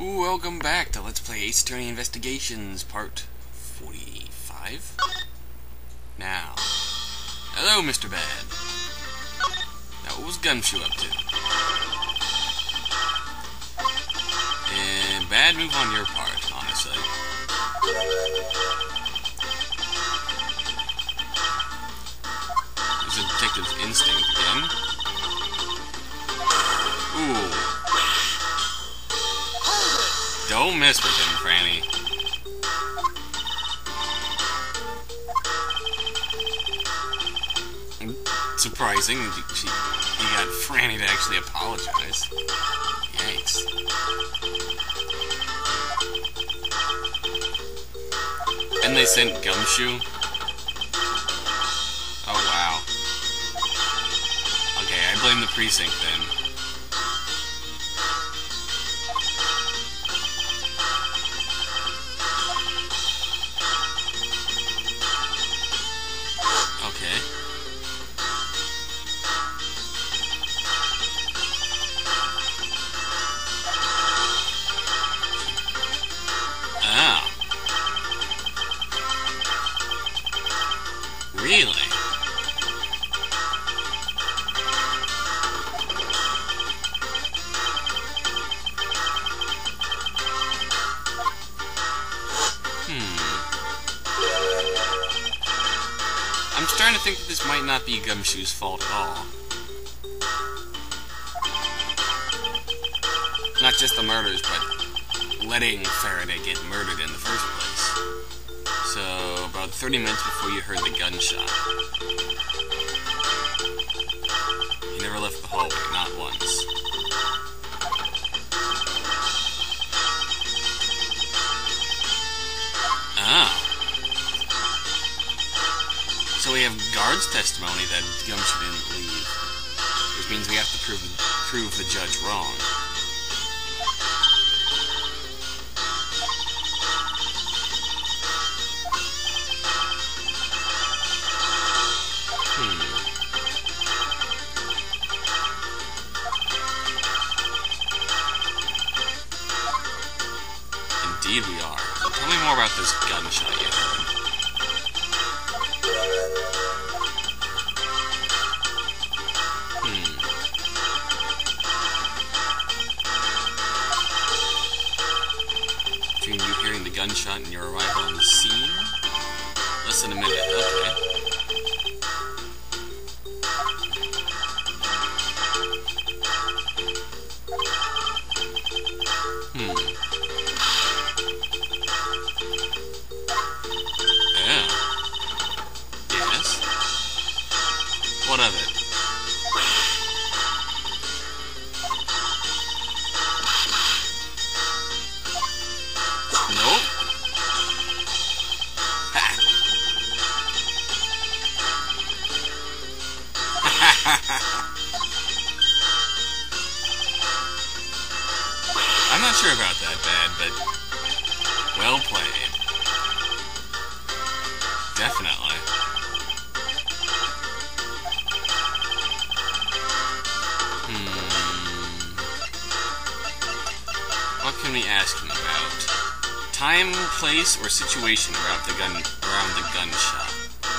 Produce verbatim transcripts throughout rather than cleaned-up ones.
Welcome back to Let's Play Ace Attorney Investigations, part forty-five? Now, hello, Mister Bad. Now, what was Gumshoe up to? And bad move on your part, honestly. There's a detective's instinct again. Ooh. Don't mess with him, Franny. Surprising, she, he got Franny to actually apologize. Yikes. And they sent Gumshoe? Oh, wow. Okay, I blame the precinct then. Really? Hmm. I'm starting to think that this might not be Gumshoe's fault at all. Not just the murders, but letting Faraday get murdered in the first place. So, about thirty minutes before you heard the gunshot. He never left the hallway, not once. Ah. So we have guard's testimony that Gumshoe didn't leave. Which means we have to prove, prove the judge wrong. Indeed we are. So tell me more about this gunshot you heard. Hmm. Between you hearing the gunshot and your arrival on the scene? Less than a minute, okay. What of it? Nope. Ha. I'm not sure about that, Bad, but well played. Definitely. What can we ask him about? Time, place, or situation around the gun around the gunshot?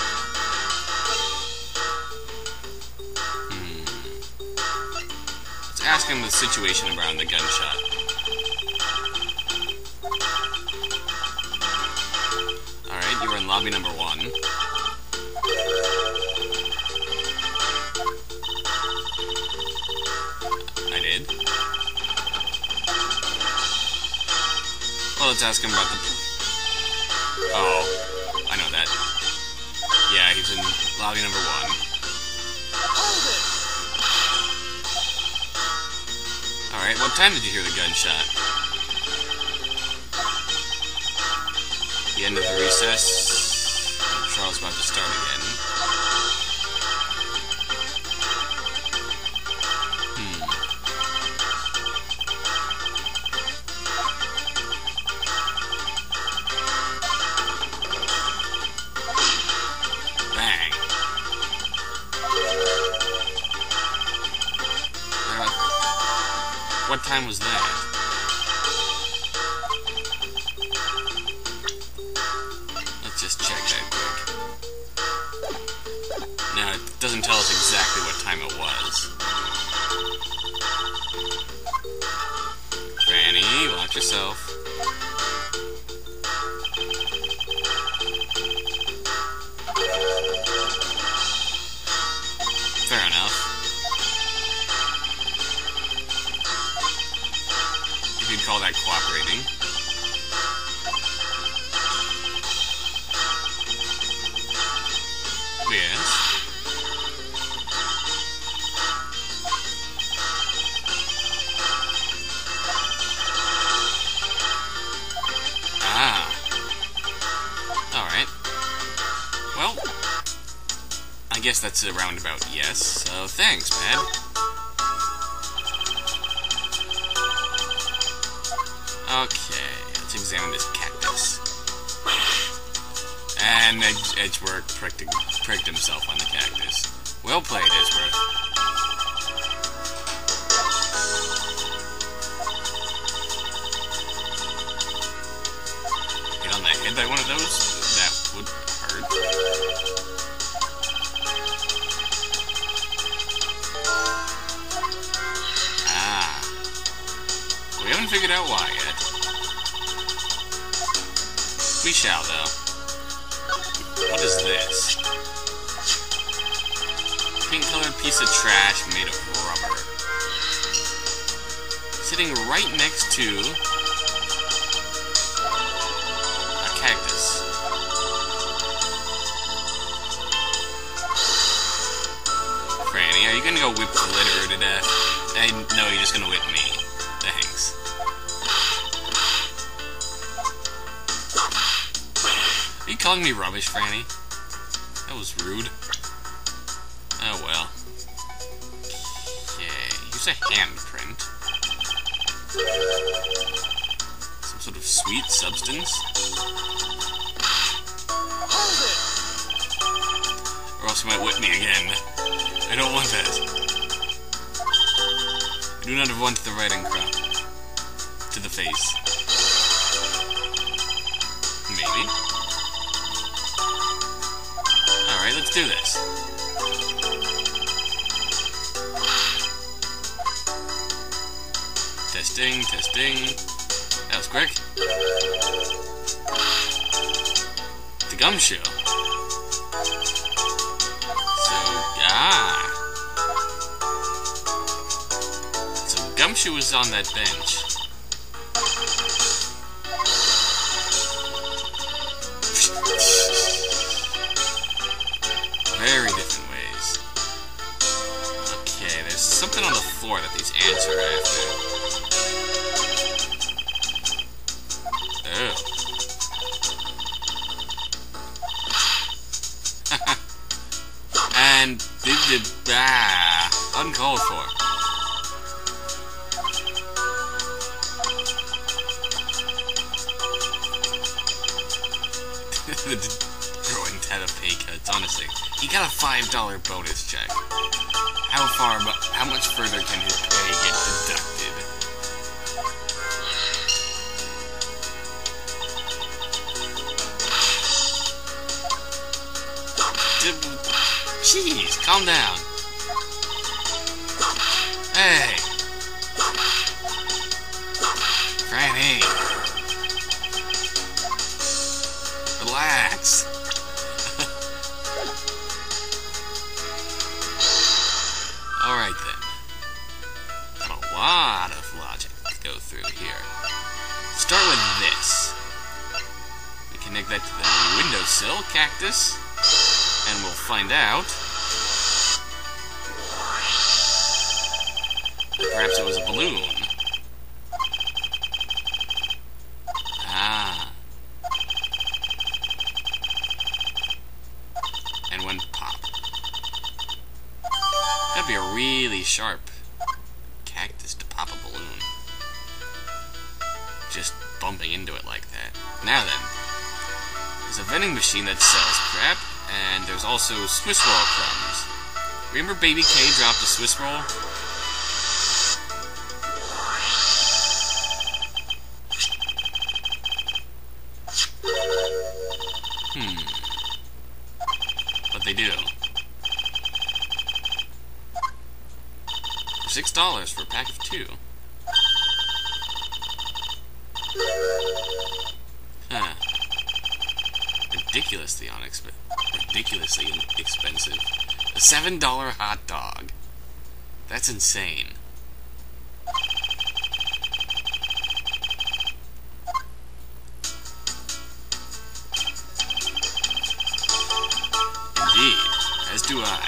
Hmm. Let's ask him the situation around the gunshot. Alright, you were in lobby number one. I did. Well, let's ask him about the... Oh, I know that. Yeah, he's in lobby number one. Alright, what time did you hear the gunshot? The end of the recess. The trial's about to start again. What time was that? doesn't tell us exactly what time it was. Franny, watch yourself. Fair enough. You could call that cooperating. Yes. Ah. Alright. Well, I guess that's a roundabout yes, so thanks, man. Okay, let's examine this cactus. And Edge Edgeworth pricked, pricked himself on the cactus. Well played, Edgeworth. Get on the head by one of those? That would hurt. Ah. We haven't figured out why yet. We shall, though. What is this? Pink-colored piece of trash made of rubber. Sitting right next to a cactus. Franny, are you gonna go whip glitter to death? I know you're just gonna whip me. Thanks. Are you calling me rubbish, Franny? That was rude. Oh well. Okay, here's a handprint. Some sort of sweet substance. Or else you might whip me again. I don't want that. I do not want the writing crumb to the face. Maybe. Alright, let's do this. Testing, testing. That was quick. The Gumshoe. So, ah. So Gumshoe was on that bench. Very different ways. Okay, there's something on the floor that these ants are after. Oh. And did the ah uncalled for. The growing tat of pay cuts, honestly. He got a five dollar bonus check. How far, how much further can his pay get deducted? Jeez, calm down. Hey. Franny. Relax. Alright then. Got a lot of logic to go through here. Start with this. We connect that to the windowsill cactus, and we'll find out that perhaps it was a balloon. Ah. And one pop. That'd be a really sharp cactus to pop a balloon. Just bumping into it like that. Now then, there's a vending machine that sells crap, and there's also Swiss roll crumbs. Remember Baby K dropped a Swiss roll? Hmm. But they do. Six dollars for a pack of two. Huh. Ridiculously unexpe- ridiculously expensive. A seven dollar hot dog. That's insane. Indeed, as do I.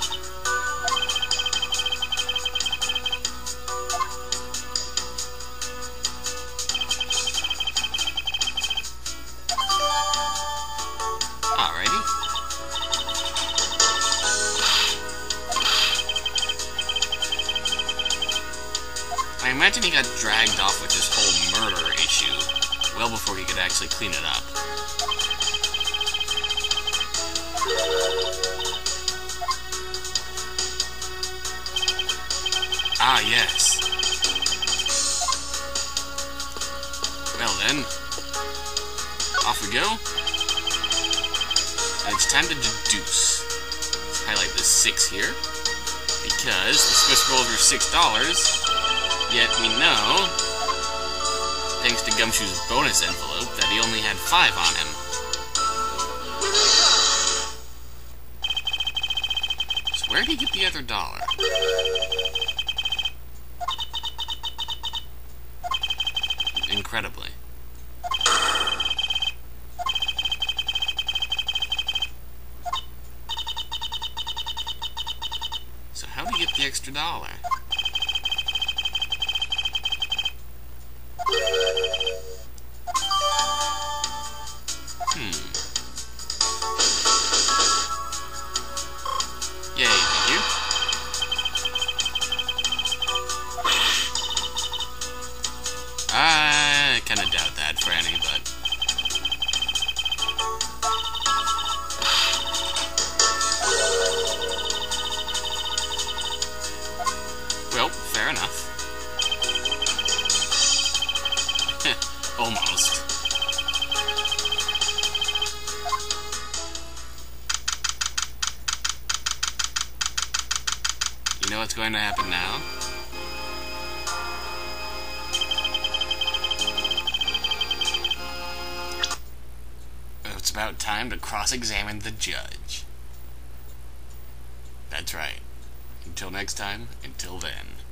Alrighty. I imagine he got dragged off with this whole murder issue well before he could actually clean it up. Ah, yes. Well then, off we go. And it's time to deduce. Let's highlight this six here, because the Swiss rolls are six dollars. Yet we know, thanks to Gumshoe's bonus envelope, that he only had five on him. So where did he get the other dollar? Incredibly. So how did he get the extra dollar? Hmm. Yay, thank you. I kinda doubt that, Franny, but... well, fair enough. Almost. You know what's going to happen now? It's about time to cross-examine the judge. That's right. Until next time, until then.